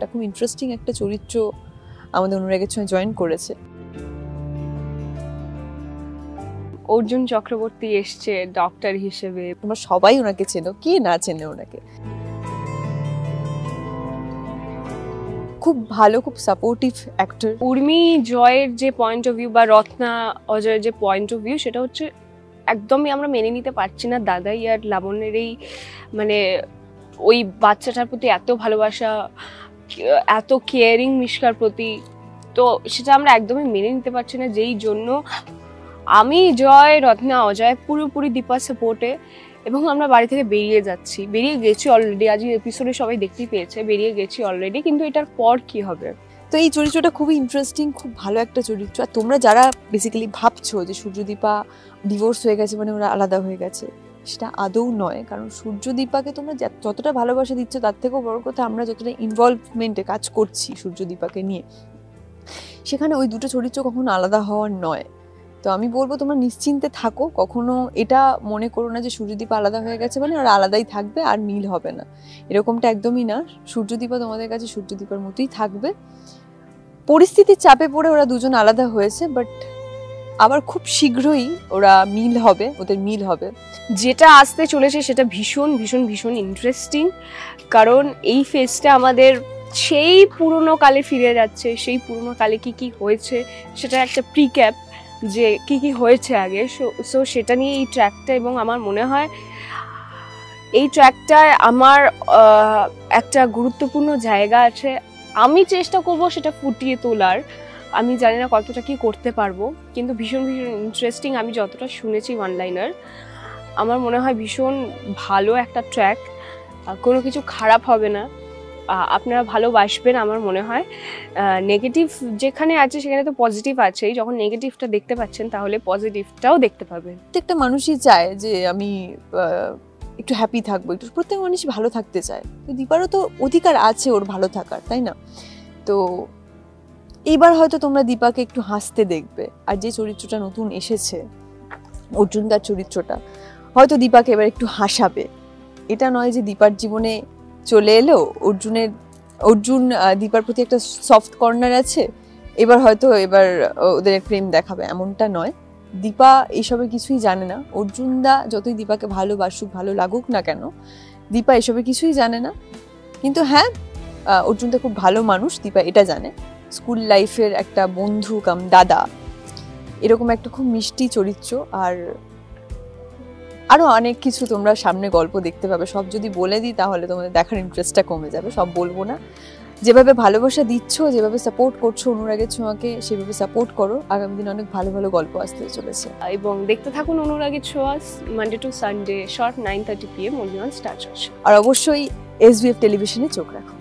একটা খুব ইন্টারেস্টিং একটা চরিত্র আমাদের অনুরাগের ছোঁয়া জয়েন করেছে। অর্জুন চক্রবর্তী এসছে ডক্টর হিসেবে, তোমরা সবাই ওনাকে চেনো, কে না চেনে ওনাকে। খুব ভালো, খুব সাপোর্টিভ অ্যাক্টর। উর্মি জয়ের যে পয়েন্ট অফ ভিউ বা রত্না অজয়ের যে পয়েন্ট অফ ভিউ, সেটা হচ্ছে একদমই আমরা মেনে নিতে পারছি না দাদাই আর লাবণ্যের এই মানে ওই বাচ্চাটার প্রতি এত ভালোবাসা, এত কেয়ারিং মিশকার প্রতি, তো সেটা আমরা একদমই মেনে নিতে পারছি না। যেই জন্য আমি জয়, রত্না, অজয় পুরোপুরি দীপার সাপোর্টে, এবং আমরা বাড়ি থেকে বেরিয়ে গেছি অলরেডি। আজ এপিসোডে সবাই দেখতেই পেয়েছে, বেরিয়ে গেছি অলরেডি, কিন্তু এটার পর কি হবে। তো এই চরিত্রটা খুবই ইন্টারেস্টিং, খুব ভালো একটা চরিত্র। আর তোমরা যারা বেসিক্যালি ভাবছো যে সূর্যদীপা ডিভোর্স হয়ে গেছে মানে ওরা আলাদা হয়ে গেছে, সেটা আদৌ নয়। কারণ সূর্যদীপাকে তোমরা যতটা ভালোবাসা দিচ্ছ তার থেকেও বড় কথা আমরা যতটা ইনভলভমেন্টে কাজ করছি সূর্যদীপাকে নিয়ে, সেখানে ওই দুটো চরিত্র কখনো আলাদা হওয়ার নয়। তো আমি বলবো তোমরা নিশ্চিন্তে থাকো, কখনো এটা মনে করো না যে সূর্যদীপা আলাদা হয়ে গেছে মানে আর আলাদাই থাকবে আর মিল হবে না, এরকমটা একদমই না। সূর্যদীপা তোমাদের কাছে সূর্যদীপার মতোই থাকবে। পরিস্থিতির চাপে পড়ে ওরা দুজন আলাদা হয়েছে, বাট আবার খুব শীঘ্রই ওরা মিল হবে, ওদের মিল হবে। যেটা আসতে চলেছে সেটা ভীষণ ভীষণ ভীষণ ইন্টারেস্টিং, কারণ এই ফেজটা আমাদের সেই পুরনো কালে ফিরে যাচ্ছে। সেই পুরনো কালে কি কি হয়েছে সেটা একটা প্রিক্যাপ, যে কি কি হয়েছে আগে, সো সেটা নিয়ে এই ট্র্যাকটা। এবং আমার মনে হয় এই ট্র্যাকটায় আমার একটা গুরুত্বপূর্ণ জায়গা আছে। আমি চেষ্টা করব সেটা ফুটিয়ে তোলার। আমি জানি না কতটা কি করতে পারবো, কিন্তু ভীষণ ভীষণ ইন্টারেস্টিং। আমি যতটা শুনেছি ওয়ান লাইনার, আমার মনে হয় ভীষণ ভালো একটা ট্র্যাক, কোনো কিছু খারাপ হবে না, আপনারা ভালোবাসবেন আমার মনে হয়। নেগেটিভ যেখানে আছে সেখানে তো পজিটিভ আছেই, যখন নেগেটিভটা দেখতে পাচ্ছেন তাহলে পজিটিভটাও দেখতে পাবেন। প্রত্যেকটা মানুষই চায় যে আমি একটু হ্যাপি থাকবো, একটু প্রত্যেক মানুষই ভালো থাকতে চায়। তো দীপারও তো অধিকার আছে ওর ভালো থাকার, তাই না? তো এইবার হয়তো তোমরা দীপাকে একটু হাসতে দেখবে। আর যে চরিত্রটা নতুন এসেছে অর্জুনদার চরিত্রটা, হয়তো দীপাকে এবার একটু হাসাবে। এটা নয় যে দীপার জীবনে চলে এলো অর্জুন দীপার প্রতি একটা সফট কর্নার আছে, এবার ওদের প্রেম দেখাবে, এমনটা নয়। দীপা এইসবের কিছুই জানে না। অর্জুনদা যতই দীপাকে ভালোবাসুক, ভালো লাগুক না কেন, দীপা এসবের কিছুই জানে না। কিন্তু হ্যাঁ, অর্জুনদা খুব ভালো মানুষ, দীপা এটা জানে। স্কুল লাইফের একটা বন্ধু কাম দাদা, এরকম একটা খুব মিষ্টি চরিত্র। আর আরো অনেক কিছু তোমরা সামনে গল্প দেখতে পাবে। সব যদি বলে দিই তাহলে তোমাদের দেখার ইন্টারেস্টটা কমে যাবে, সব বলবো না। যেভাবে ভালোবাসা দিচ্ছ, যেভাবে সাপোর্ট করছো অনুরাগের ছোঁয়াকে, সেভাবে সাপোর্ট করো। আগামী দিনে অনেক ভালো ভালো গল্প আসতে চলেছে। এবং দেখতে থাকুন অনুরাগের ছোঁয়া, Monday to Sunday short 9:30 PM only on Star Josh। আর অবশ্যই SBF টেলিভিশনে চোখ রাখো।